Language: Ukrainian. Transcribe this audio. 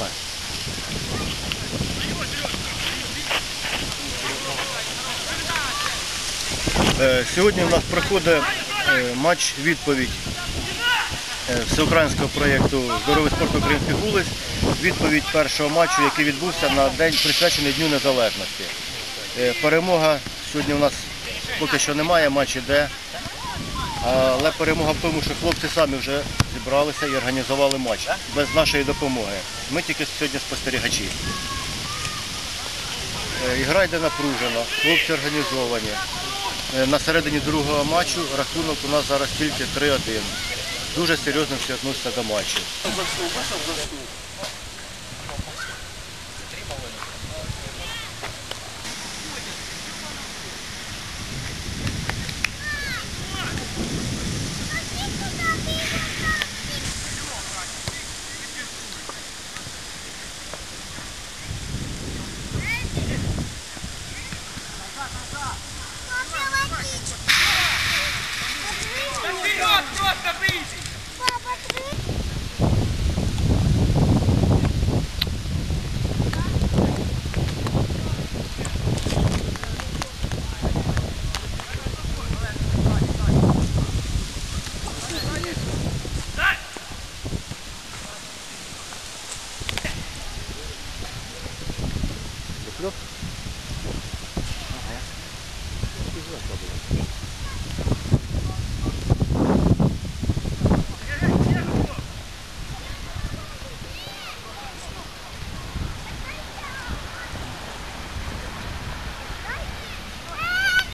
Сьогодні у нас проходить матч-відповідь всеукраїнського проєкту «Здоровий спорт українських вулиць». Відповідь першого матчу, який відбувся на день, присвячений Дню Незалежності. Перемога сьогодні у нас поки що немає, матч іде. Але перемога в тому, що хлопці самі вже зібралися і організували матч без нашої допомоги. Ми тільки сьогодні спостерігачі. Ігра йде напружено, хлопці організовані. На середині другого матчу рахунок у нас зараз тільки 3-1. Дуже серйозно всі відносяться до матчу.